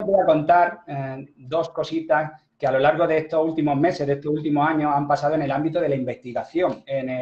voy a contar dos cositas que a lo largo de estos últimos meses, de estos últimos años, han pasado en el ámbito de la investigación,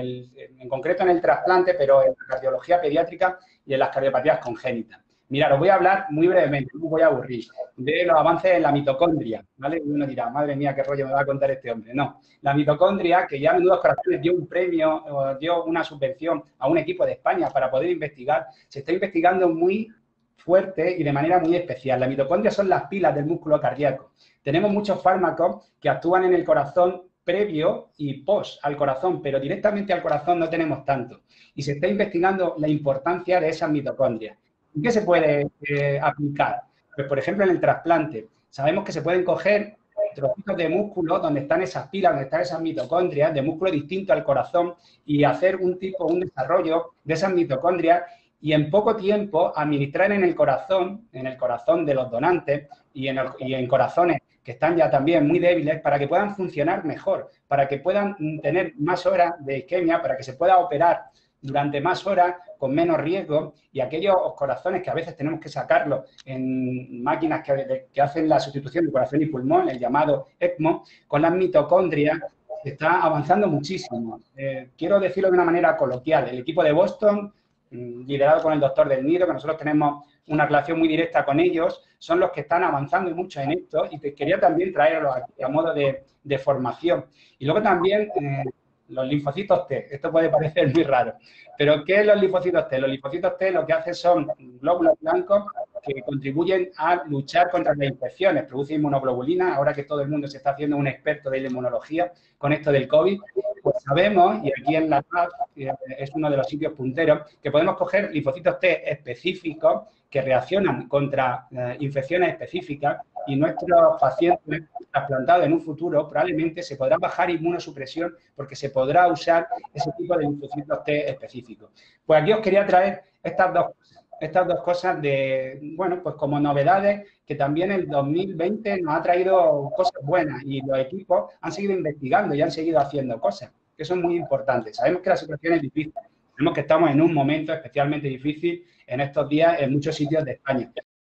en concreto en el trasplante, pero en la cardiología pediátrica y en las cardiopatías congénitas. Mirad, os voy a hablar muy brevemente, no os voy a aburrir, de los avances en la mitocondria, ¿vale? Y uno dirá, madre mía, qué rollo me va a contar este hombre. No, la mitocondria, que ya a Menudos Corazones dio un premio, o dio una subvención a un equipo de España para poder investigar, se está investigando muy fuerte y de manera muy especial. La mitocondria son las pilas del músculo cardíaco. Tenemos muchos fármacos que actúan en el corazón previo y post al corazón, pero directamente al corazón no tenemos tanto. Y se está investigando la importancia de esas mitocondrias. ¿En qué se puede aplicar? Pues, por ejemplo, en el trasplante. Sabemos que se pueden coger trocitos de músculo donde están esas pilas, donde están esas mitocondrias, de músculo distinto al corazón, y hacer un desarrollo de esas mitocondrias y en poco tiempo administrar en el corazón de los donantes y en corazones que están ya también muy débiles, para que puedan funcionar mejor, para que puedan tener más horas de isquemia, para que se pueda operar durante más horas con menos riesgo, y aquellos corazones que a veces tenemos que sacarlos en máquinas que hacen la sustitución de corazón y pulmón, el llamado ECMO, con las mitocondrias se está avanzando muchísimo. Quiero decirlo de una manera coloquial, el equipo de Boston, liderado con el doctor Del Nido, que nosotros tenemos una relación muy directa con ellos, son los que están avanzando mucho en esto, y te quería también traerlo aquí a modo de formación. Y luego también los linfocitos T. Esto puede parecer muy raro, pero ¿qué es los linfocitos T? Los linfocitos T lo que hacen son glóbulos blancos que contribuyen a luchar contra las infecciones, produce inmunoglobulina. Ahora que todo el mundo se está haciendo un experto de la inmunología con esto del COVID, pues sabemos, y aquí en la PAC es uno de los sitios punteros, que podemos coger linfocitos T específicos que reaccionan contra infecciones específicas, y nuestros pacientes trasplantados en un futuro probablemente se podrá bajar inmunosupresión porque se podrá usar ese tipo de linfocitos T específicos. Pues aquí os quería traer estas dos cosas bueno, pues como novedades, que también el 2020 nos ha traído cosas buenas, y los equipos han seguido investigando y han seguido haciendo cosas, que son muy importantes. Sabemos que la situación es difícil, sabemos que estamos en un momento especialmente difícil en estos días en muchos sitios de España,